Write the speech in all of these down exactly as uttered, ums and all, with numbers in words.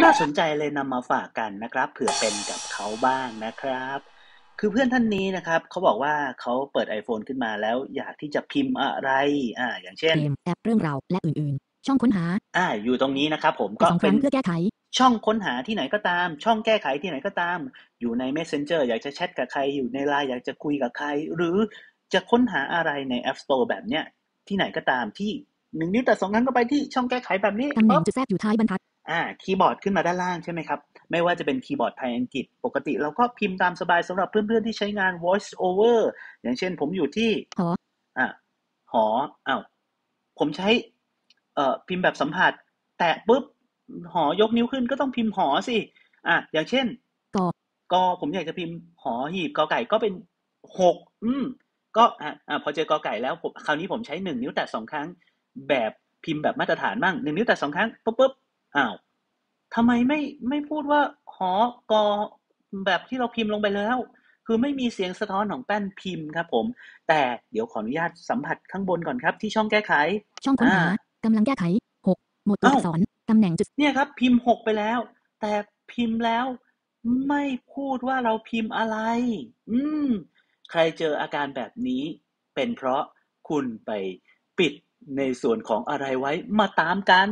น่าสนใจเลยนำมาฝากกันนะครับเผื่อเป็นกับเขาบ้างนะครับคือเพื่อนท่านนี้นะครับเขาบอกว่าเขาเปิด iPhone ขึ้นมาแล้วอยากที่จะพิมพ์อะไรอ่าอย่างเช่นเกมแอปเรื่องราวและอื่นๆช่องค้นหาอ่าอยู่ตรงนี้นะครับผมแต่ก็เป็นสองครั้งเพื่อแก้ไขช่องค้นหาที่ไหนก็ตามช่องแก้ไขที่ไหนก็ตามอยู่ใน Messenger อยากจะแชทกับใครอยู่ใน ไลน์ อยากจะคุยกับใครหรือจะค้นหาอะไรใน App Store แบบเนี้ยที่ไหนก็ตามที่หนึ่งนิ้วแต่สองครั้งก็ไปที่ช่องแก้ไขแบบนี้ตำแหน่ปั๊บงจุดแทรกอยู่ท้ายบรรทัดอ่าคีย์บอร์ดขึ้นมาด้านล่างใช่ไหมครับไม่ว่าจะเป็นคีย์บอร์ดไทยอังกฤษปกติเราก็พิมพ์ตามสบายสำหรับเพื่อนๆที่ใช้งาน voice over อย่างเช่นผมอยู่ที่หออ่าหออ้าวผมใช้เอ่อพิมพ์แบบสัมผัสแตะปุ๊บหอยกนิ้วขึ้นก็ต้องพิมพ์หอสิอ่ะอย่างเช่นกกอผมอยากจะพิมพ์หอหีบกอไก่ก็เป็นหกอืมก็อ่ะอ่ะพอเจอกอไก่แล้วผมคราวนี้ผมใช้หนึ่งนิ้วแตะสองครั้งแบบพิมพ์แบบมาตรฐานบ้างหนึ่งนิ้วแตะสองครั้งปุ๊บปุ๊บอ้าว ทำไมไม่ไม่พูดว่าหอกอแบบที่เราพิมพ์ลงไปแล้วคือไม่มีเสียงสะท้อนของแป้นพิมพ์ครับผมแต่เดี๋ยวขออนุญาตสัมผัสข้างบนก่อนครับที่ช่องแก้ไขช่องค้นอ่าหากำลังแก้ไขหกหมวดตัวเอ้าอักษรตำแหน่งจุดเนี่ยครับพิมพ์หกไปแล้วแต่พิมพ์แล้วไม่พูดว่าเราพิมพ์อะไรอืมใครเจออาการแบบนี้เป็นเพราะคุณไปปิดในส่วนของอะไรไว้มาตามกัน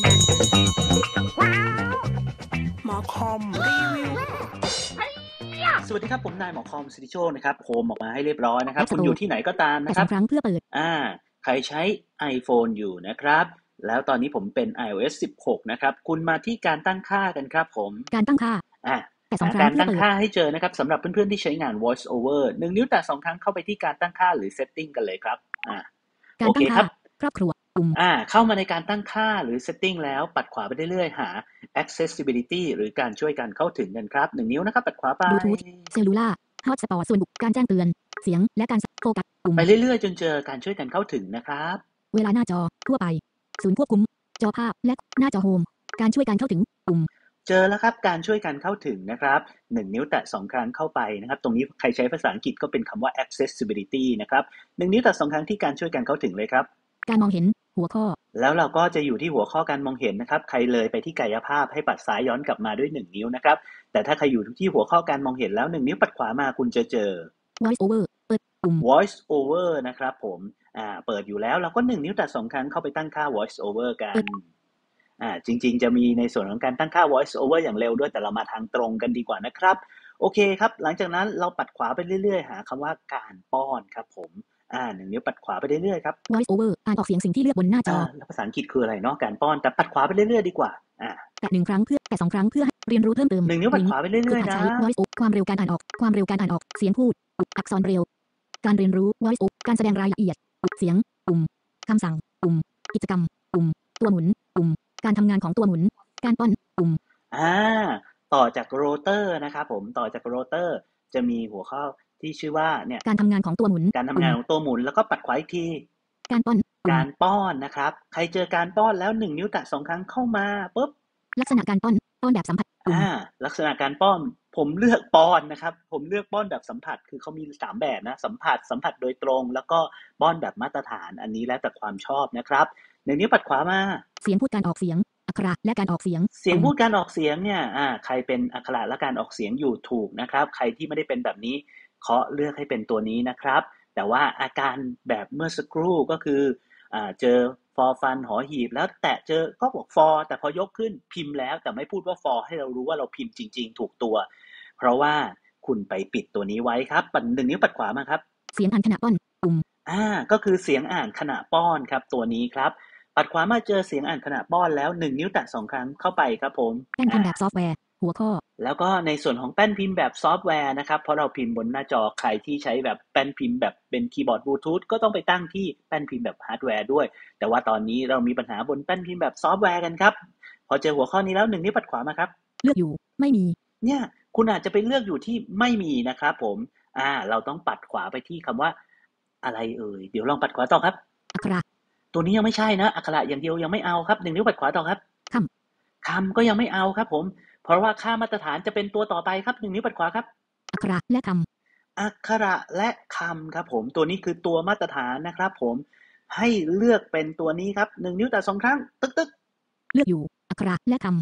หมอคอมรีวิวสวัสดีครับผมนายหมอคอมสิทธิโชคนะครับโฮมออกมาให้เรียบร้อยนะครับ App คุณ Store อยู่ที่ไหนก็ตามแต่นะครับสองครั้งเพื่อเปิดอ่าใครใช้ iPhone อยู่นะครับแล้วตอนนี้ผมเป็น iOS สิบหกนะครับคุณมาที่การตั้งค่ากันครับผมการตั้งค่าอ่าแต่สองหาครั้งเพื่อการตั้งเปิดค่าให้เจอนะครับสำหรับเพื่อนๆที่ใช้งาน voice over หนึ่งนิ้วแตะสองครั้งเข้าไปที่การตั้งค่าหรือ setting กันเลยครับอ่าการตั้งค่าโอเคครับครอบครัวปุ่มอ่าเข้ามาในการตั้งค่าหรือ setting แล้วปัดขวาไปเรื่อยๆหา accessibility หรือการช่วยกันเข้าถึงกันครับหนึ่งนิ้วนะครับปัดขวาไปบลูทูธเซลลูล่าฮอตสปอร์ตส่วนบุคการแจ้งเตือนเสียงและการโฟกัสปุ่มไปเรื่อยๆจนเจอการช่วยกันเข้าถึงนะครับเวลาหน้าจอทั่วไปศูนย์ควบคุมจอภาพและหน้าจอโฮมการช่วยการเข้าถึงปุ่มเจอแล้วครับการช่วยกันเข้าถึงนะครับหนึ่งนิ้วแตะสองครั้งเข้าไปนะครับตรงนี้ใครใช้ภาษาอังกฤษก็เป็นคำว่า accessibility นะครับหนึ่งนิ้วแตะสองครั้งที่การช่วยกันเข้าถึงเลยครับการมองเห็นหัวข้อแล้วเราก็จะอยู่ที่หัวข้อการมองเห็นนะครับใครเลยไปที่กายภาพให้ปัดซ้ายย้อนกลับมาด้วยหนึ่งนิ้วนะครับแต่ถ้าใครอยู่ที่หัวข้อการมองเห็นแล้วหนึ่งนิ้วปัดขวามาคุณจะเจอ voice over เปิดปุ่ม voice over นะครับผมอ่าเปิดอยู่แล้วเราก็หนึ่งนิ้วแตะสองครั้งเข้าไปตั้งค่า voice over กันอ่าจริงๆจะมีในส่วนของการตั้งค่า voice over อย่างเร็วด้วยแต่เรามาทางตรงกันดีกว่านะครับโอเคครับหลังจากนั้นเราปัดขวาไปเรื่อยๆหาคำว่าการป้อนครับผมอ่าหนึ่งนิ้วปัดขวาไปเรื่อยๆครับ voice over อ่านออกเสียงสิ่งที่เลือกบนหน้าจออ่าแล้วภาษาอังกฤษคืออะไรเนาะการป้อนแต่ปัดขวาไปเรื่อยๆดีกว่าอ่าแตะหนึ่งครั้งเพื่อแตะสองครั้งเพื่อให้เรียนรู้เพิ่มเติมหนึ่งนิ้วปัดขวาไปเรื่อยๆนะใช้ voice over ความเร็วการอ่านออกความเร็วการอ่านออกเสียงพูดอักษรเร็วการเรียนรู้ voice over การแสดงรายละเอียดเสียงปุ่มคำสั่งปุ่มกิจกรรมปุ่มตัวหมุนปุ่มการทำงานของตัวหมุนการป้อนปุ่มอ่าต่อจากโรเตอร์นะครับผมต่อจากโรเตอร์จะมีหัวข้อที่ชื่อว่าเนี่ยการทำงานของตัวหมุนการทำงานของตัวหมุนแล้วก็ปัดขวาอีกทีการป้อนการป้อนนะครับใครเจอการป้อนแล้วหนึ่งนิ้วแตะสองครั้งเข้ามาปุ๊บลักษณะการป้อนป้อนแบบสัมผัสอ่าลักษณะการป้อนผมเลือกป้อนนะครับผมเลือกป้อนแบบสัมผัสคือเขามีสามแบบนะสัมผัสสัมผัสโดยตรงแล้วก็ป้อนแบบมาตรฐานอันนี้แล้วแต่ความชอบนะครับหนึ่งนิ้วปัดขวามาเสียงพูดการออกเสียงอักขระและการออกเสียงเสียงพูดการออกเสียงเนี่ยอ่าใครเป็นอักขระและการออกเสียงอยู่ถูกนะครับใครที่ไม่ได้เป็นแบบนี้เคาะเลือกให้เป็นตัวนี้นะครับแต่ว่าอาการแบบเมื่อสักครู่ก็คืออ่าเจอฟอฟันหอหีบแล้วแตะเจอก็บอกฟอแต่พอยกขึ้นพิมพ์แล้วแต่ไม่พูดว่าฟอให้เรารู้ว่าเราพิมพ์จริงๆถูกตัวเพราะว่าคุณไปปิดตัวนี้ไว้ครับปัดหนึ่งนิ้วปัดขวามาครับเสียงอ่านขณะป้อนปุ่มอ่าก็คือเสียงอ่านขณะป้อนครับตัวนี้ครับปัดขวามาเจอเสียงอ่านขณะป้อนแล้วหนึ่งนิ้วแตะสองครั้งเข้าไปครับผมแป้นพิมพ์แบบซอฟต์แวร์หัวข้อแล้วก็ในส่วนของแป้นพิมพ์แบบซอฟต์แวร์นะครับเพราะเราพิมพ์บนหน้าจอใครที่ใช้แบบแป้นพิมพ์แบบเป็นคีย์บอร์ดบลูทูธก็ต้องไปตั้งที่แป้นพิมพ์แบบฮาร์ดแวร์ด้วยแต่ว่าตอนนี้เรามีปัญหาบนแป้นพิมพ์แบบซอฟต์แวร์กันครับพอเจอหัวข้อนี้แล้วหนึ่งนิ้วปัดขวามาครับเลือกอยู่ไม่มีเนี่ยคุณอาจจะไปเลือกอยู่ที่ไม่มีนะครับผมอ่าเราต้องปัดขวาไปที่คำว่าอะไรเอ่ยเดี๋ยวลองปัดขวาต่อครับอักขระตัวนี้ยังไม่ใช่นะอักขระอย่างเดียวยังไม่เอาครับหนึ่งนิ้วปัดขวาต่อครับคคำก็ยังไม่เอาครับผมเพราะว่าค่ามาตรฐานจะเป็นตัวต่อไปครับหนึ่งนิ้วปัดขวาครับอักขระและคำอักขระและคำครับผมตัวนี้คือตัวมาตรฐานนะครับผมให้เลือกเป็นตัวนี้ครับหนึ่งนิ้วแต่สองครั้งตึ๊กตึ๊กเลือกอยู่อักขระและค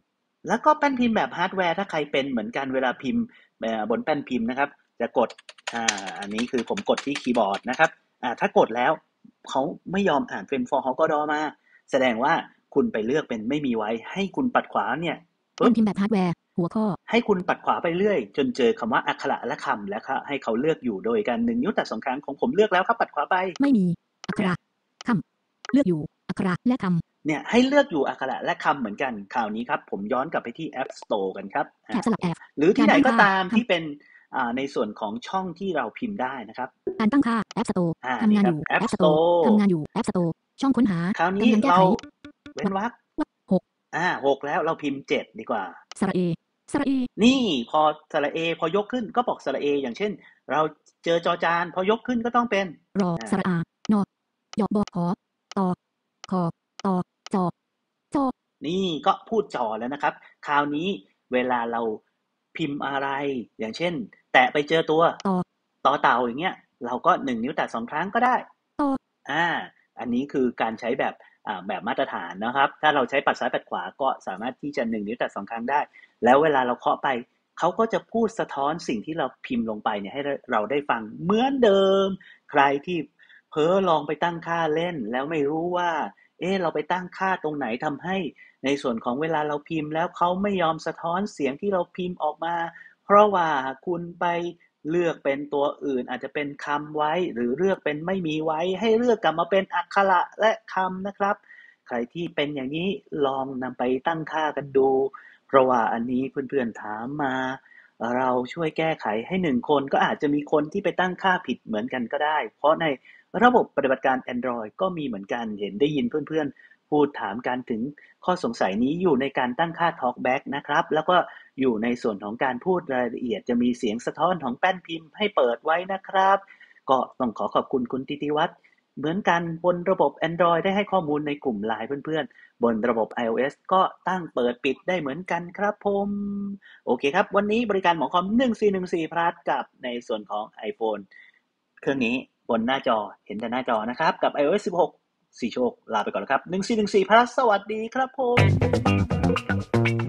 แล้วก็แป้นพิมพ์แบบฮาร์ดแวร์ถ้าใครเป็นเหมือนกันเวลาพิมพ์บนแป้นพิมพ์นะครับจะกดอ่าอันนี้คือผมกดที่คีย์บอร์ดนะครับอ่าถ้ากดแล้วเขาไม่ยอมอ่านเฟรนฟอร์ฮอกดอมาแสดงว่าคุณไปเลือกเป็นไม่มีไว้ให้คุณปัดขวาเนี่ยแป้นพิมพ์แบบฮาร์ดแวร์หัวข้อให้คุณปัดขวาไปเรื่อยจนเจอคำว่าอักขระและคำแล้วให้เขาเลือกอยู่โดยการหนึ่งนิ้วแตะสองครั้งของผมเลือกแล้วครับปัดขวาไปไม่มีอักขระคำเลือกอยู่อักขระและคำเนี่ยให้เลือกอยู่อักขระและคำเหมือนกันคราวนี้ครับผมย้อนกลับไปที่ App Store กันครับแถบสลับแอบหรือที่ไหนก็ตามที่เป็นในส่วนของช่องที่เราพิมพ์ได้นะครับการตั้งค่า App Store ทำงานอยู่ App Store ทำงานอยู่ App Store ช่องค้นหาคราวนี้เราเว้นวรรคหกอ่าหกแล้วเราพิมพ์เจ็ดดีกว่าสระเอสระเอนี่พอสระเอพอยกขึ้นก็บอกสระเออย่างเช่นเราเจอจอจานพอยกขึ้นก็ต้องเป็นรอสระอานอยอบอขอตอคอตอจอจอนี่ก็พูดจอแล้วนะครับคราวนี้เวลาเราพิมพ์อะไรอย่างเช่นแตะไปเจอตัวต่อต่อเต่าอย่างเงี้ยเราก็หนึ่งนิ้วแตะสองครั้งก็ได้ต่ออ่าอันนี้คือการใช้แบบอ่าแบบมาตรฐานนะครับถ้าเราใช้ปัดซ้ายปัดขวาก็สามารถที่จะหนึ่งนิ้วแตะสองครั้งได้แล้วเวลาเราเคาะไปเขาก็จะพูดสะท้อนสิ่งที่เราพิมพ์ลงไปเนี่ยให้เราได้ฟังเหมือนเดิมใครที่เพ้อลองไปตั้งค่าเล่นแล้วไม่รู้ว่าเอ๊ะเราไปตั้งค่าตรงไหนทำให้ในส่วนของเวลาเราพิมพ์แล้วเขาไม่ยอมสะท้อนเสียงที่เราพิมพ์ออกมาเพราะว่าคุณไปเลือกเป็นตัวอื่นอาจจะเป็นคำไว้หรือเลือกเป็นไม่มีไว้ให้เลือกกลับมาเป็นอักขระและคำนะครับใครที่เป็นอย่างนี้ลองนำไปตั้งค่ากันดูเพราะว่าอันนี้เพื่อนๆถามมาเราช่วยแก้ไขให้หนึ่งคนก็อาจจะมีคนที่ไปตั้งค่าผิดเหมือนกันก็ได้เพราะในระบบปฏิบัติการ Android ก็มีเหมือนกันเห็นได้ยินเพื่อนๆพูดถามกันถึงข้อสงสัยนี้อยู่ในการตั้งค่า Talkback นะครับแล้วก็อยู่ในส่วนของการพูดรายละเอียดจะมีเสียงสะท้อนของแป้นพิมพ์ให้เปิดไว้นะครับก็ต้องขอขอบคุณคุณติติวัฒน์เหมือนกันบนระบบ Android ได้ให้ข้อมูลในกลุ่ม ไลน์ เพื่อนๆบนระบบ iOS ก็ตั้งเปิดปิดได้เหมือนกันครับผมโอเคครับวันนี้บริการหมอคอมหนึ่งสี่หนึ่งสี่ plus กับในส่วนของ iPhone เครื่องนี้บนหน้าจอเห็นแต่หน้าจอนะครับกับ iOS สิบหก สี่โชคลาไปก่อนแล้วครับหนึ่งสี่หนึ่งสี่ plus สวัสดีครับผม